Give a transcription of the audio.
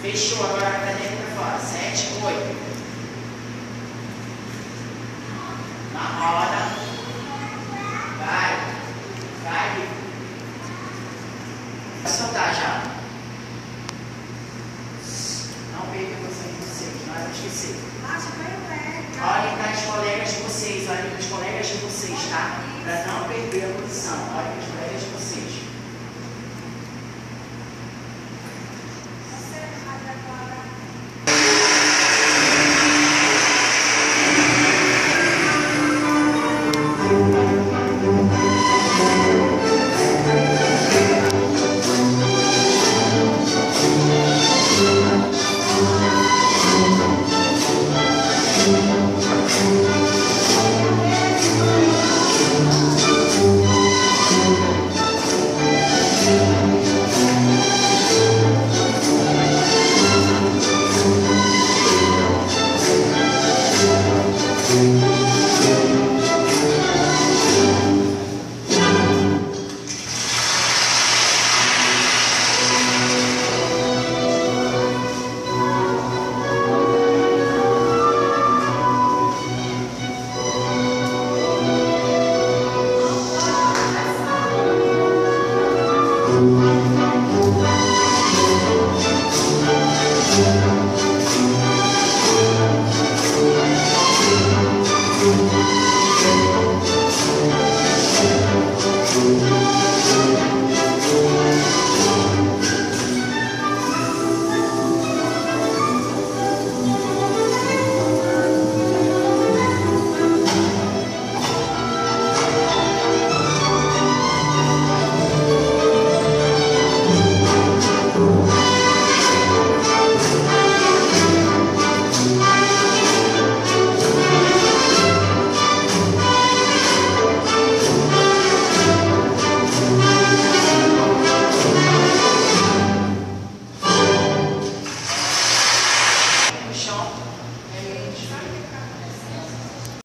Fechou, agora para dentro para fora. 7, 8. Na roda. Vai. Vai. Vai soltar já. Não perca a posição de vocês, não é para esquecer. Olhem para os colegas de vocês, olhem para os colegas de vocês, tá? Para não perder a posição. Olhem para os